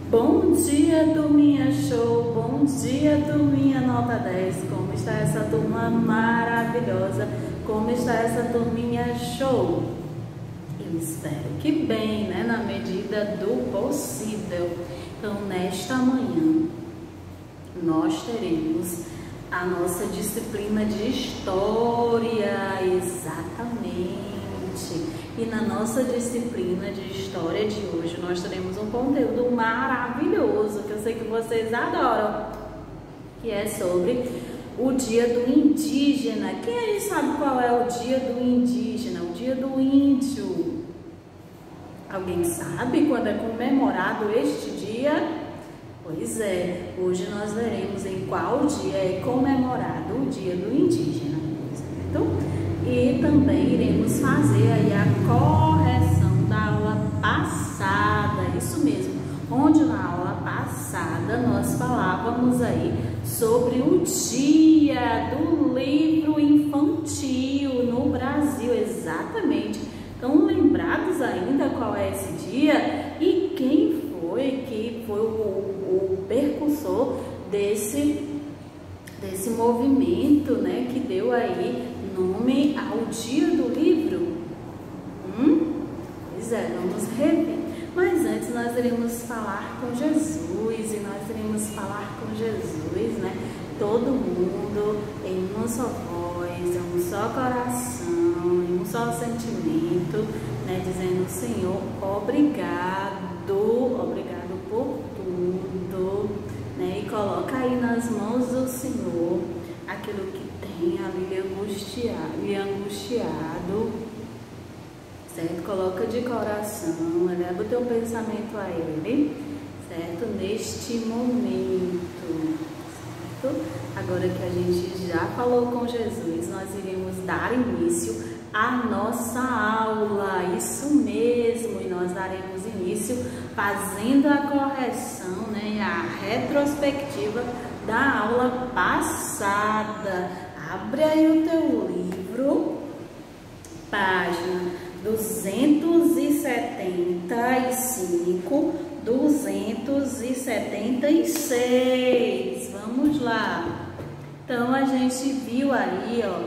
Bom dia, turminha show! Bom dia, turminha nota 10! Como está essa turma maravilhosa? Como está essa turminha show? Eu espero que bem, né? Na medida do possível. Então, nesta manhã, nós teremos a nossa disciplina de História, exatamente. E na nossa disciplina de História de hoje, nós teremos um conteúdo maravilhoso, que eu sei que vocês adoram, que é sobre o Dia do Indígena. Quem aí sabe qual é o Dia do Indígena, o Dia do Índio? Alguém sabe quando é comemorado este dia? Pois é, hoje nós veremos em qual dia é comemorado o Dia do Indígena, certo? E também iremos fazer aí a correção da aula passada, isso mesmo, onde na aula passada nós falávamos aí sobre o Dia do Livro Infantil no Brasil, exatamente. Estão lembrados ainda qual é esse dia? E quem foi que foi o percursor desse movimento, né, que deu aí nome ao Dia do Livro? Pois é, vamos rever. Mas antes nós iremos falar com Jesus, e nós iremos falar com Jesus, né? Todo mundo em uma só voz, em um só coração, em um só sentimento, né? Dizendo: Senhor, obrigado, obrigado por tudo, né? E coloca aí nas mãos do Senhor aquilo que tem ali lhe angustiado, certo? Coloca de coração, eleva o teu pensamento a Ele, certo? Neste momento, certo? Agora que a gente já falou com Jesus, nós iremos dar início à nossa aula, isso mesmo, e nós daremos início fazendo a correção, né? A retrospectiva da aula passada. Abre aí o teu livro, página 275, 276. Vamos lá. Então, a gente viu aí, ó,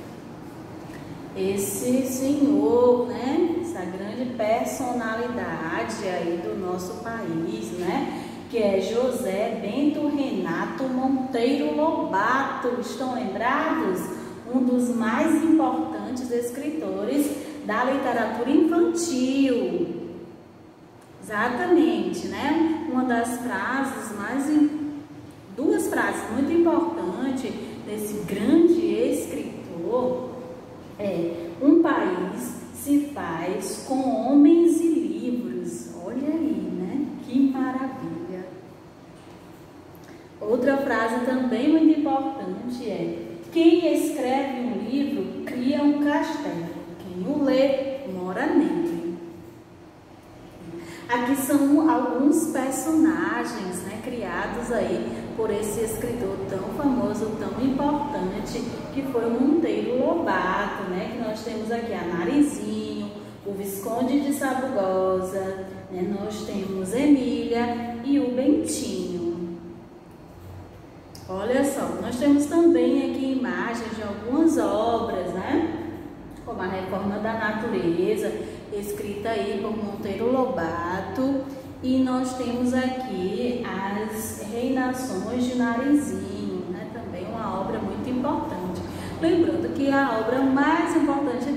esse senhor, né? Essa grande personalidade aí do nosso país, né? Que é José Bento Renato Monteiro Lobato. Estão lembrados? Um dos mais importantes escritores da literatura infantil. Exatamente, né? Uma das frases duas frases muito importantes desse grande escritor é: um país se faz com homens e livros. Olha aí, né? Que maravilha! Outra frase também muito importante é: quem escreve um livro cria um castelo, quem o lê mora nele. Aqui são alguns personagens, né, criados aí por esse escritor tão famoso, tão importante, que foi o Monteiro Lobato, né? Que nós temos aqui a Narizinho, o Visconde de Sabugosa, né? Nós temos Emília e o Bentinho. Olha só, nós temos também aqui imagens de algumas obras, né? Como a Reforma da Natureza, escrita aí por Monteiro Lobato. E nós temos aqui as Reinações de Narizinho, né? Também uma obra muito importante. Lembrando que a obra mais importante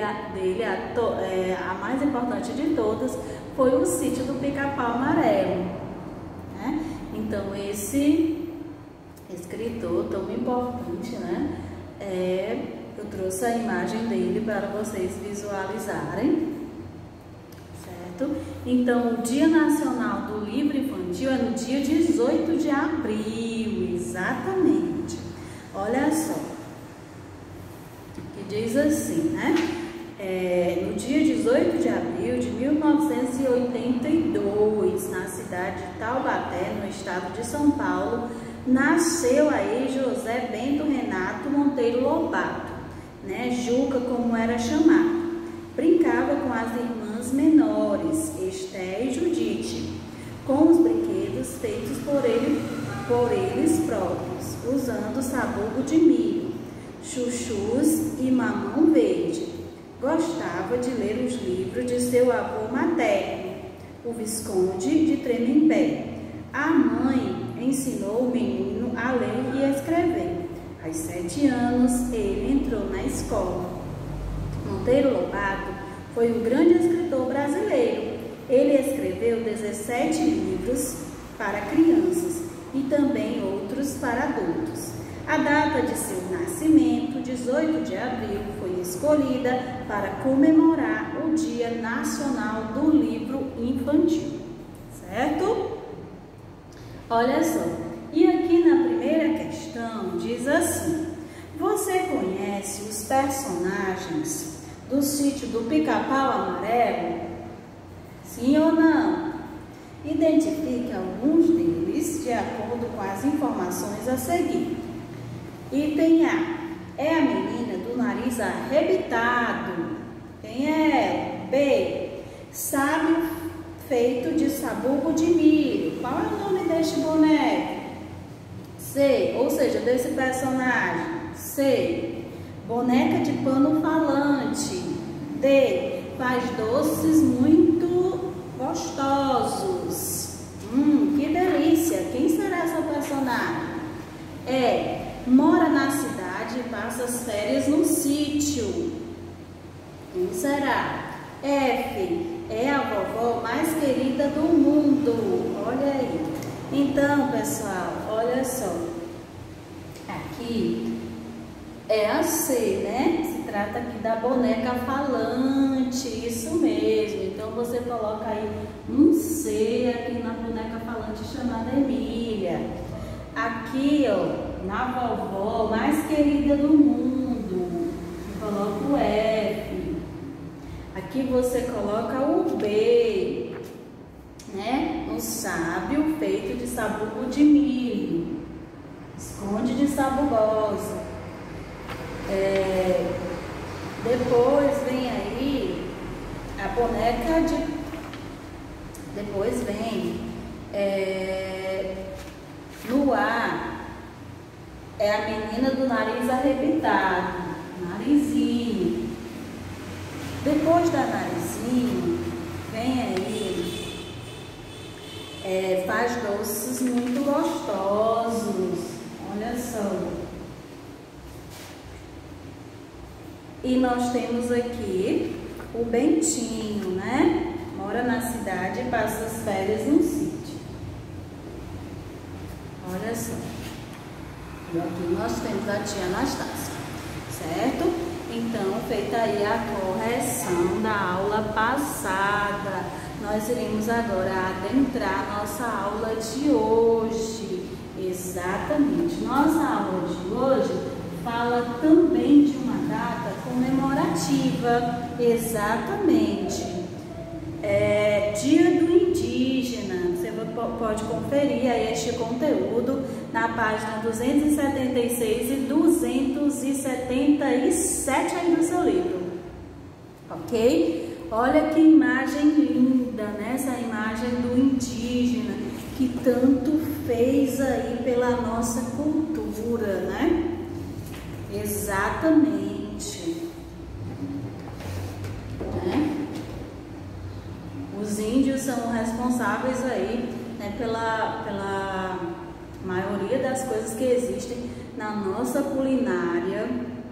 a mais importante de todas, foi o Sítio do Pica-Pau Amarelo, né? Então, esse escritor tão importante, né? Eu trouxe a imagem dele para vocês visualizarem, certo? Então, o Dia Nacional do Livro Infantil é no dia 18 de abril, exatamente. Olha só, que diz assim, né? No dia 18 de abril de 1982, na cidade de Taubaté, no estado de São Paulo, nasceu aí José Bento Renato Monteiro Lobato, né? Juca, como era chamado. Brincava com as irmãs menores, Esté e Judite, com os brinquedos por eles próprios, usando sabugo de milho, chuchus e mamão verde. Gostava de ler os livros de seu avô materno, o Visconde de Tremembé. A mãe ensinou o menino a ler e escrever. Aos 7 anos, ele entrou na escola. Monteiro Lobato foi um grande escritor brasileiro. Ele escreveu 17 livros para crianças e também outros para adultos. A data de seu nascimento, 18 de abril, foi escolhida para comemorar o Dia Nacional do Livro Infantil, certo? Olha só, e aqui na primeira questão diz assim: você conhece os personagens do Sítio do Pica-Pau Amarelo? Sim ou não? Identifique alguns deles de acordo com as informações a seguir. Item A é a menina do nariz arrebitado. Quem é? B, sábio feito de sabugo de milho. Qual é o nome deste boneco? C, ou seja, desse personagem. C, boneca de pano falante. D, faz doces muito gostosos. Que delícia! Quem será essa personagem? E, mora na cidade e passa as férias no sítio. Quem será? F, é a vovó mais querida do mundo. Olha aí. Então, pessoal, olha só. Aqui é a C, né? Se trata aqui da boneca falante, isso mesmo. Então, você coloca aí um C aqui na boneca falante chamada Emília. Aqui, ó, na vovó mais querida do mundo, coloca o F. Aqui você coloca o B, né? Um sábio feito de sabugo de milho, esconde de sabugosa. Depois vem aí a boneca de... Depois vem no A, é a menina do nariz arrebitado, narizinho. Depois da narizinho, vem aí, faz doces muito gostosos, olha só. E nós temos aqui o Bentinho, né? Mora na cidade e passa as férias no sítio. Olha só. E aqui nós temos a tia Anastácia, certo? Então, feita aí a correção da aula passada, nós iremos agora adentrar nossa aula de hoje. Exatamente. Nossa aula de hoje fala também de uma data comemorativa. Exatamente. Dia do Indígena. Você pode conferir aí este conteúdo na página 276 e 277 aí do seu livro, ok? Olha que imagem linda, né? Essa imagem do indígena que tanto fez aí pela nossa cultura, né? Exatamente. Os índios são responsáveis aí, né, pela maioria das coisas que existem na nossa culinária,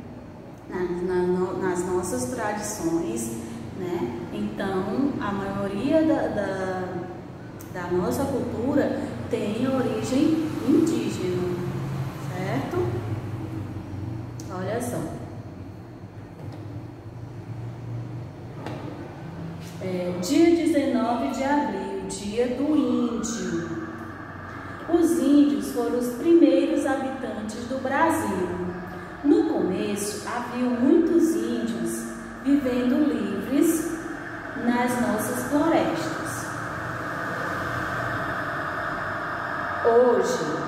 nas nossas tradições, né? Então, a maioria da nossa cultura tem origem indígena, certo? Olha só. Dia 19 de abril, dia do índio. Os índios foram os primeiros habitantes do Brasil. No começo, havia muitos índios vivendo livres nas nossas florestas. Hoje,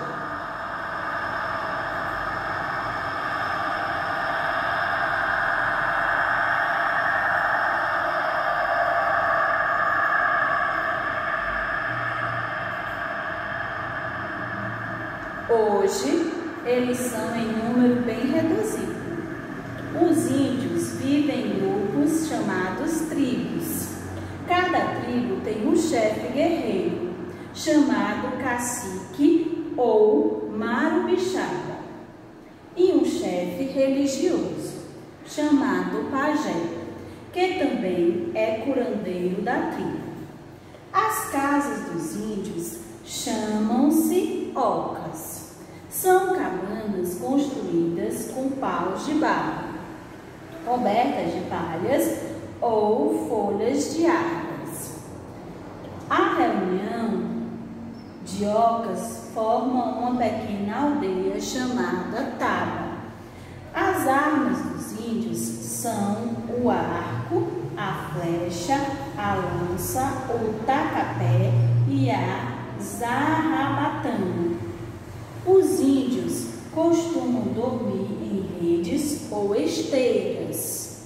Hoje, eles são em número bem reduzido. Os índios vivem em grupos chamados tribos. Cada tribo tem um chefe guerreiro, chamado cacique ou marubixaba, e um chefe religioso, chamado pajé, que também é curandeiro da tribo. As casas dos índios chamam-se ocas. São cabanas construídas com paus de barro, cobertas de palhas ou folhas de árvores. A reunião de ocas forma uma pequena aldeia chamada taba. As armas dos índios são o arco, a flecha, a lança, o tacapé e a zarrabatana. Os índios costumam dormir em redes ou esteiras.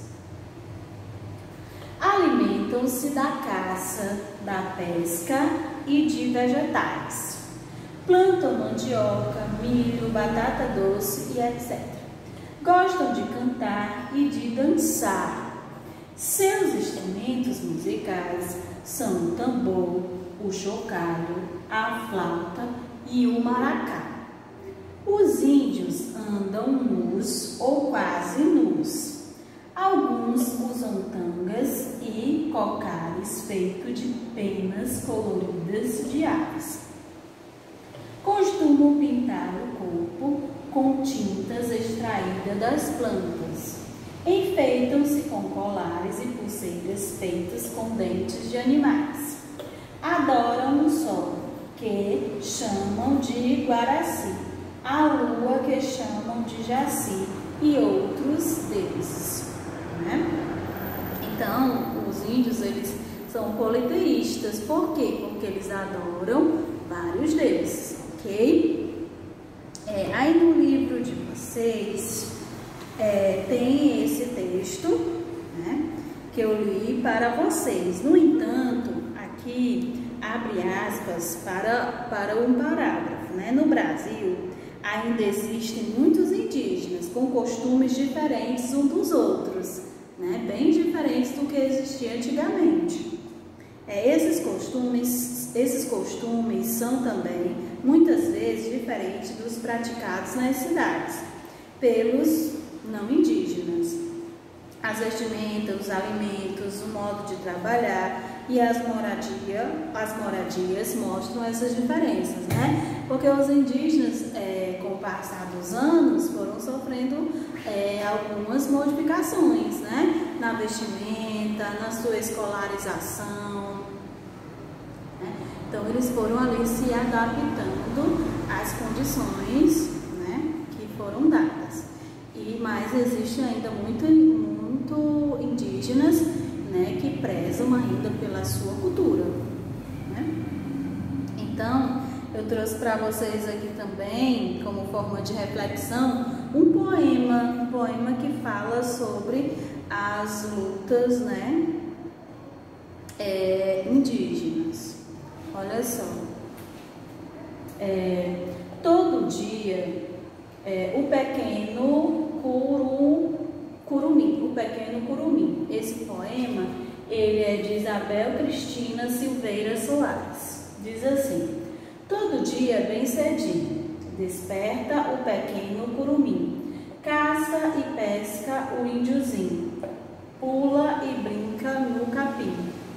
Alimentam-se da caça, da pesca e de vegetais. Plantam mandioca, milho, batata doce e etc. Gostam de cantar e de dançar. Seus instrumentos musicais são o tambor, o chocalho, a flauta e o maracá. Os índios andam nus ou quase nus. Alguns usam tangas e cocares feitos de penas coloridas de aves. Costumam pintar o corpo com tintas extraídas das plantas. Enfeitam-se com colares e pulseiras feitas com dentes de animais. Adoram o sol, que chamam de Guaraci, a lua, que chamam de Jaci, e outros deuses. Né? Então, os índios, eles são politeístas. Por quê? Porque eles adoram vários deuses, ok? Aí no livro de vocês tem esse texto, né, que eu li para vocês. No entanto, aqui abre aspas para um parágrafo, né? No Brasil, ainda existem muitos indígenas com costumes diferentes uns dos outros, né? Bem diferentes do que existia antigamente. Esses costumes são também, muitas vezes, diferentes dos praticados nas cidades, pelos não indígenas. As vestimentas, os alimentos, o modo de trabalhar e as moradias mostram essas diferenças, né? Porque os indígenas, com o passar dos anos, foram sofrendo algumas modificações, né? Na vestimenta, na sua escolarização, né? Então, eles foram ali se adaptando às condições, né, que foram dadas. Mas existe ainda muito indígenas, né, que prezam ainda pela sua cultura, né? Então, eu trouxe para vocês aqui também, como forma de reflexão, um poema que fala sobre as lutas, né, indígenas. Olha só. Todo dia, o pequeno curumim. Esse poema, ele é de Isabel Cristina Silveira Soares. Diz assim: todo dia bem cedinho, desperta o pequeno curumim, caça e pesca o índiozinho, pula e brinca no capim.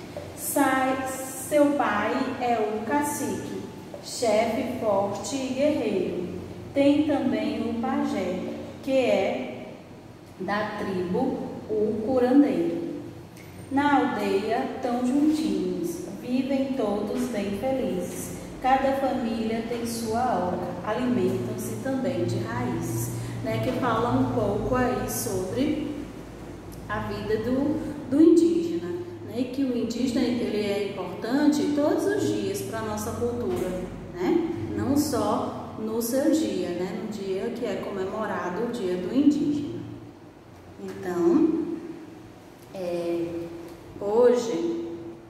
Seu pai é o cacique, chefe forte e guerreiro. Tem também o pajé, que é da tribo o curandeiro. Na aldeia tão juntinhos, vivem todos bem felizes. Cada família tem sua oca, alimentam-se também de raízes, né? Que fala um pouco aí sobre a vida do indígena, né? E que o indígena, ele é importante todos os dias para a nossa cultura, né? Não só no seu dia, né? No dia que é comemorado o dia do indígena. Então, hoje,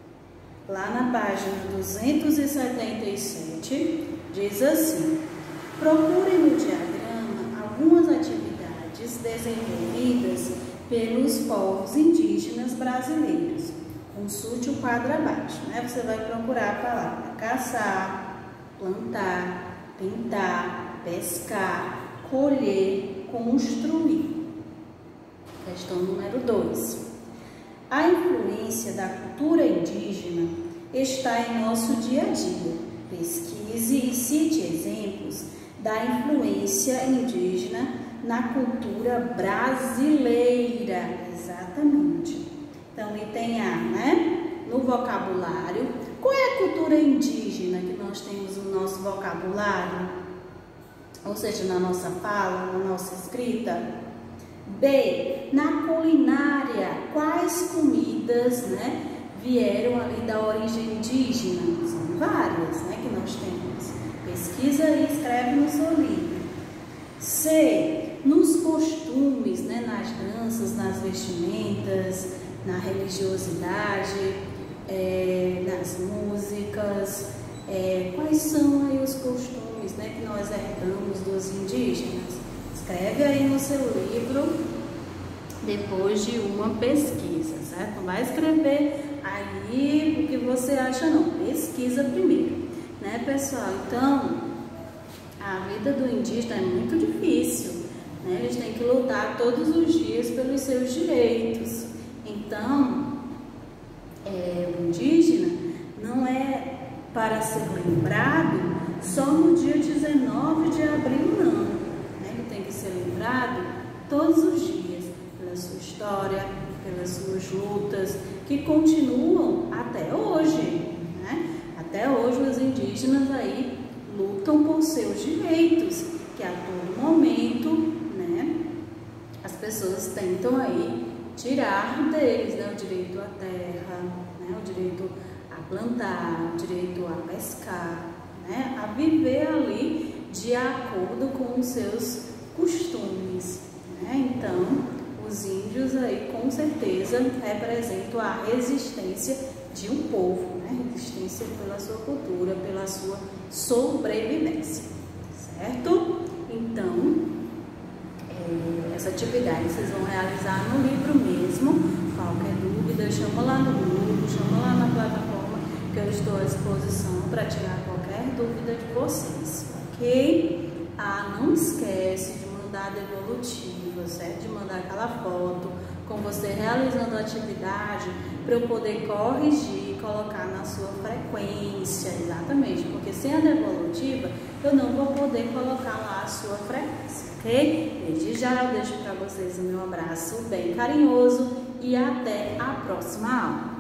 lá na página 277, diz assim: Procure no diagrama algumas atividades desenvolvidas pelos povos indígenas brasileiros. Consulte o quadro abaixo, né? Você vai procurar a palavra caçar, plantar, pintar, pescar, colher, construir. Questão número 2. A influência da cultura indígena está em nosso dia a dia. Pesquise e cite exemplos da influência indígena na cultura brasileira. Exatamente. Então, item A, né? No vocabulário. Qual é a cultura indígena que nós temos no nosso vocabulário? Ou seja, na nossa fala, na nossa escrita? B, na culinária, quais comidas, né, vieram ali da origem indígena? São várias, né, que nós temos. Pesquisa e escreve no seu livro. C, nos costumes, né, nas danças, nas vestimentas, na religiosidade, nas músicas, quais são aí os costumes, né, que nós herdamos dos indígenas? Escreve aí no seu livro depois de uma pesquisa, certo? Não vai escrever aí o que você acha, não. Pesquisa primeiro, né, pessoal? Então, a vida do indígena é muito difícil, né? Eles têm que lutar todos os dias pelos seus direitos. Então, o indígena não é para ser lembrado só no dia 19 de abril, não. Tem que ser lembrado todos os dias pela sua história, pelas suas lutas, que continuam até hoje, né? Até hoje os indígenas aí lutam por seus direitos, que a todo momento, né, as pessoas tentam aí tirar deles, né, o direito à terra, né, o direito a plantar, o direito a pescar, né, a viver ali de acordo com os seus costumes, né? Então, os índios aí com certeza representam a resistência de um povo, né? Resistência pela sua cultura, pela sua sobrevivência, certo? Então, essa atividade vocês vão realizar no livro mesmo. Qualquer dúvida, chama lá no grupo, chama lá na plataforma que eu estou à disposição para tirar qualquer dúvida de vocês, ok? Não esquece de mandar a devolutiva, certo? De mandar aquela foto com você realizando a atividade para eu poder corrigir e colocar na sua frequência, exatamente, porque sem a devolutiva eu não vou poder colocar lá a sua frequência, ok? Desde já eu deixo para vocês o meu abraço bem carinhoso e até a próxima aula.